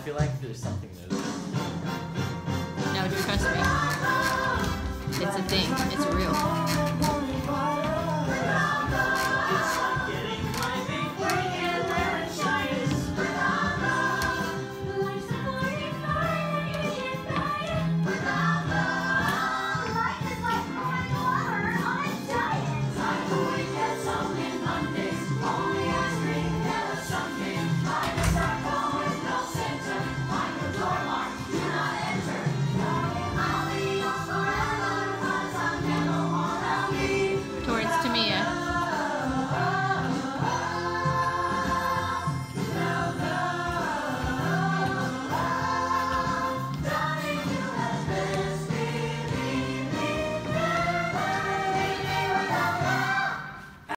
feel like there's something there. No, trust me. It's a thing. It's real.